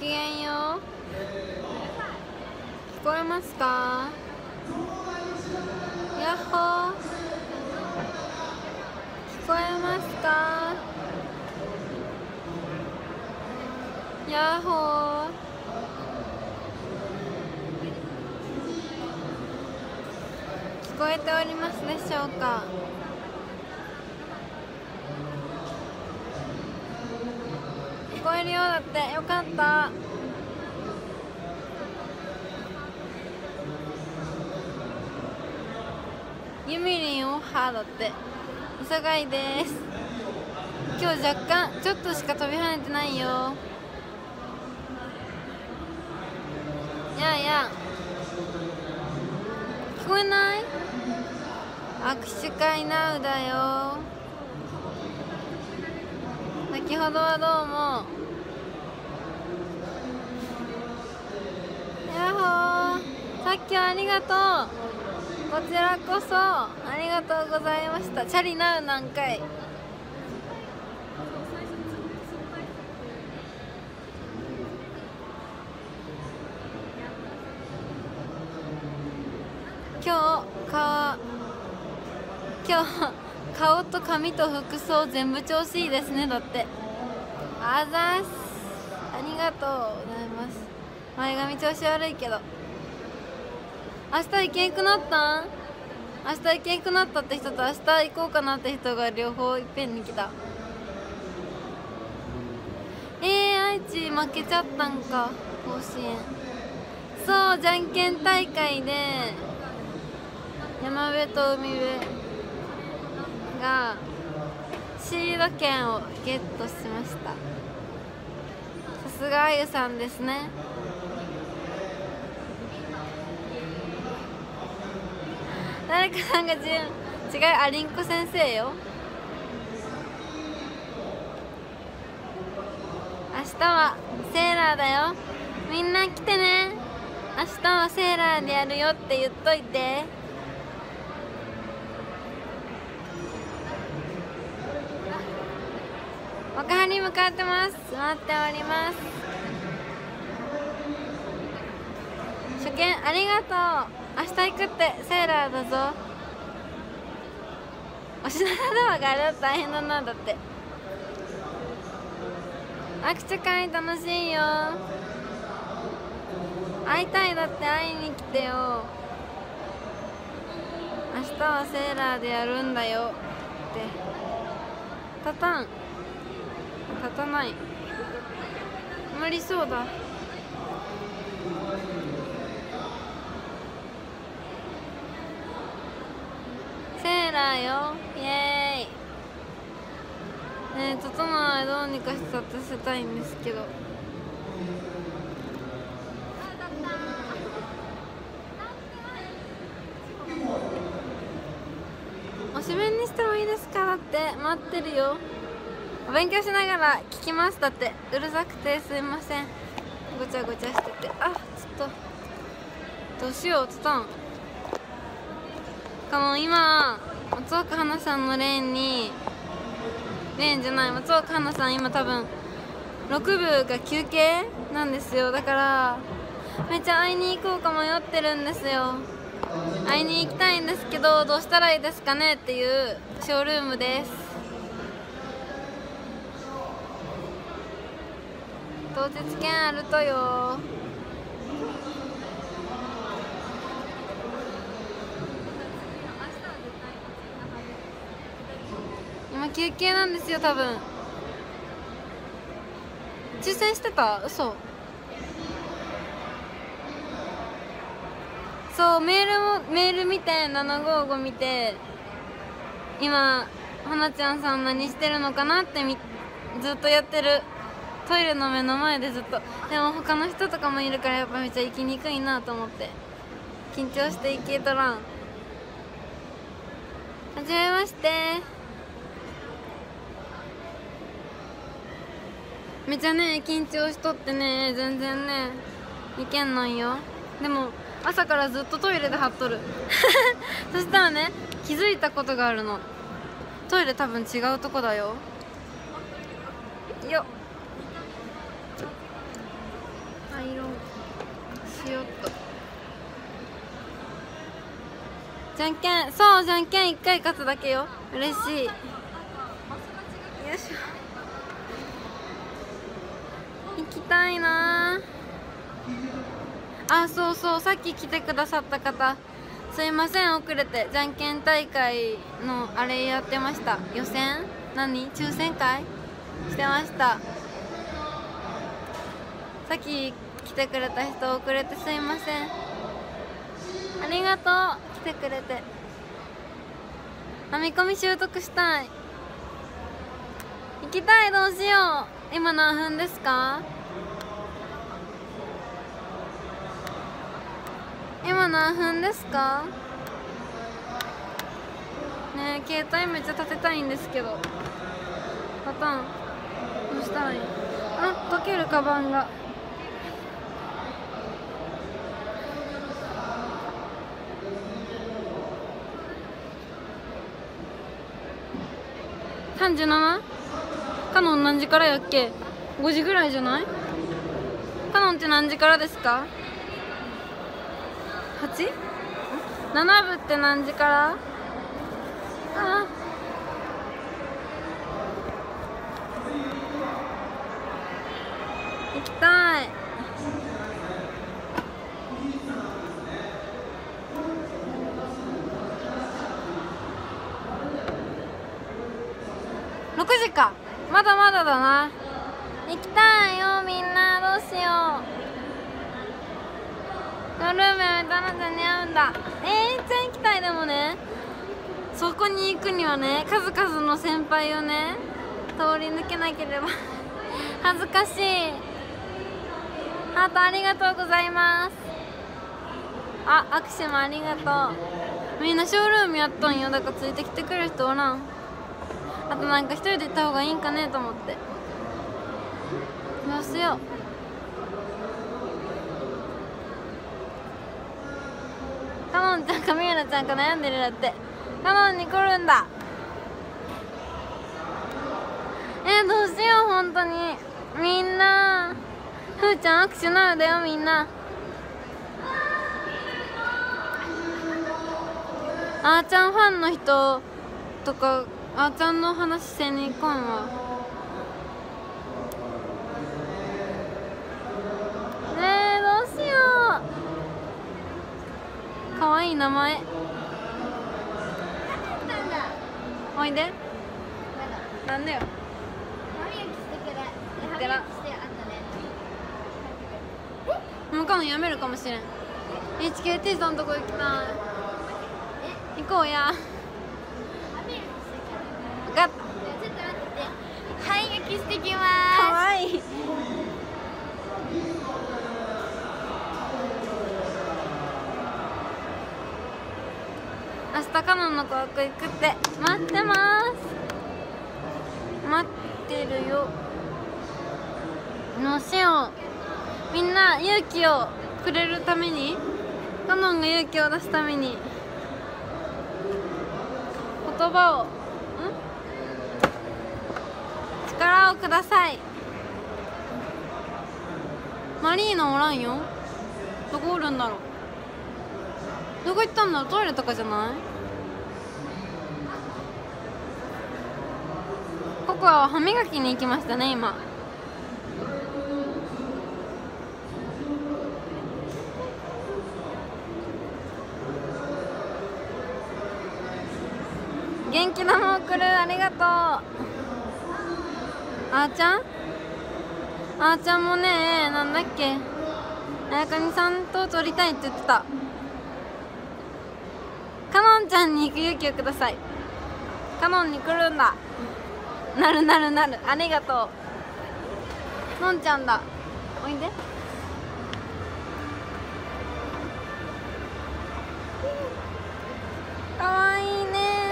げんよう。聞こえますか？やっほー、聞こえますか？やっほー、聞こえておりますでしょうか？聞こえるようだって。よかった。ゆみりんオハだって。磯貝です。今日若干ちょっとしか飛び跳ねてないよ。やあやあ、聞こえない？握手会ナウだよ。先ほどはどうも。やっほー、さっきはありがとう。こちらこそありがとうございました。チャリナウ何回？今日顔と髪と服装全部調子いいですね。だってあざーす、ありがとうございます。前髪調子悪いけど明日行けんくなったん？明日行けんくなったって人と明日行こうかなって人が両方いっぺんに来た。愛知負けちゃったんか、甲子園。そう、じゃんけん大会で山辺と海辺がシード権をゲットしました。さすがあゆさんですね。誰かさんが違う、ありんこ先生よ。明日はセーラーだよ。みんな来てね。明日はセーラーでやるよって言っといて。若葉に向かってます。待っております。初見ありがとう。明日行くってセーラーだぞ。おしなドアがあれだと大変だな。だって握手会楽しいよ。会いたい。だって会いに来てよ。明日はセーラーでやるんだよって立たない、無理そうだ。セーラーよ、イエーイ。ねえ、整はどうにかして立たせたいんですけど。おしめにしてもいいですか？だって待ってるよ。お勉強しながら聞きます。だってうるさくてすいません。ごちゃごちゃしてて。ちょっとどうしよう。つたん今松岡花さんのレーンじゃない、松岡花さん今多分6部が休憩なんですよ。だからめっちゃ会いに行こうか迷ってるんですよ。会いに行きたいんですけど、どうしたらいいですかねっていうショールームです。当日券あるとよ。今休憩なんですよ。多分抽選してた？嘘。そう、メール見て755見て、今花ちゃんさん何してるのかなってずっとやってる。トイレの目の前でずっと。でも他の人とかもいるからやっぱめっちゃ行きにくいなと思って緊張して行けとらん。はじめまして。めっちゃね緊張しとってね、全然ねいけんのんよ。でも朝からずっとトイレで張っとるそしたらね気づいたことがあるの。トイレ多分違うとこだよ。よっ、 しよっと。じゃんけん、そう、じゃんけん1回勝つだけよ。嬉しい。よいしょ。行きたいなあ。そうそう、さっき来てくださった方、すいません、遅れて。じゃんけん大会のあれやってました。予選、抽選会してました。さっき来てくれた人遅れてすいません。ありがとう、来てくれて。編み込み習得したい。行きたい。どうしよう。今何分ですか？今何分ですかね。え、携帯めっちゃ立てたいんですけど、パターンどうしたらいい？あ、溶けるカバンが。37？カノン何時からやっけ？5時ぐらいじゃない？カノンって何時からですか？ 8？ 7 部って何時から？あ、行きたい。6時か。まだまだだな。行きたいよみんな。どうしよう。ルームやめたら間に合うんだ。めっちゃ行きたい。でもね、そこに行くにはね、数々の先輩をね通り抜けなければ恥ずかしい。ハートありがとうございます。あ、握手もありがとう。みんなショールームやっとんよ。だからついてきてくれる人おらん。あとなんか一人で行った方がいいんかねと思って。どうしよう。カノンちゃんかミューラちゃんか悩んでるだって。カノンに来るんだ。どうしよう。本当にみんな。ふーちゃん握手なるだよみんな。あーちゃんファンの人とか、あーちゃんの話せに行こんわ。どうしよう。かわいい名前。おいで。なんでよ。もうカノンやめるかもしれん。HKT さんとこ行きたい。行こうや。分かった。ちょっと待って。はい、焼きしてきます。かわいい。明日カノンの子行くって待ってます。待ってるよ。どうしよう。みんな勇気をくれるために、カノンが勇気を出すために言葉を力をください。マリーナおらんよ。どこおるんだろう。どこ行ったんだろう。トイレとかじゃない？ココアは歯磨きに行きましたね今。元気玉送る。ありがとう。あーちゃん？あーちゃんもね、なんだっけ、あやかみさんと撮りたいって言ってた。カノンちゃんに行く勇気をください。カノンに来るんだ。なるなるなる。ありがとう。のんちゃんだ。おいで。かわいいね。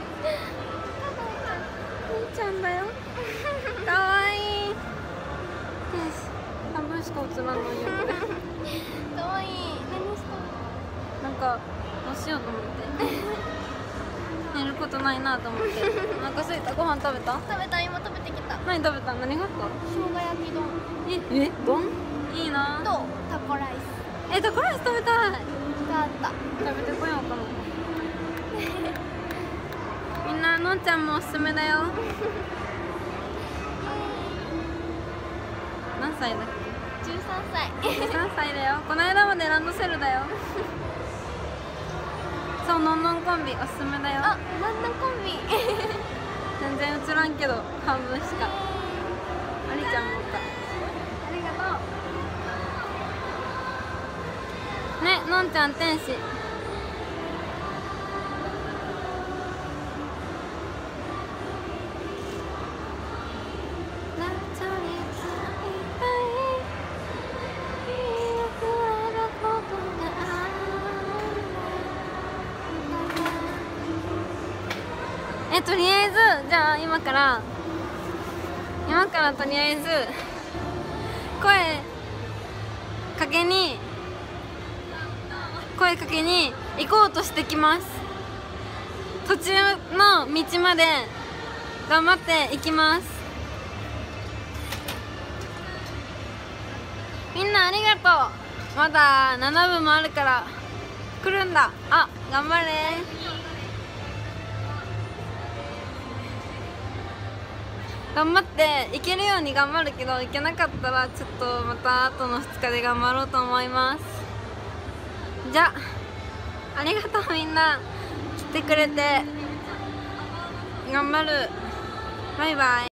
のんちゃんだよ。かわいい。よし、半分しか映らんのよこれ。かわいい。何したの？なんかどうしようと思って寝ることないなと思って。お腹すいた。ご飯食べた？ 食べた。今食べてきた。 何食べた？何があった？ 生姜焼き丼。 丼いいな。 とタコライス。 タコライス食べたい。 あった食べてこようかな。みんなのんちゃんもおすすめだよ。何歳だっけ 13歳 ？13歳だよ。この間までランドセルだよ。そう、のんのんコンビおすすめだよ。 あ、なんだコンビ全然映らんけど半分しか。ありちゃんもおった。 ありがとう。 ね、のんちゃん天使。とりあえずじゃあ今からとりあえず声かけに行こうとしてきます。途中の道まで頑張って行きます。みんなありがとう。まだ7分もあるから来るんだ。あ、頑張れ。頑張って行けるように頑張るけど、行けなかったらちょっとまた後の2日で頑張ろうと思います。じゃありがとう、みんな来てくれて。頑張る。バイバイ。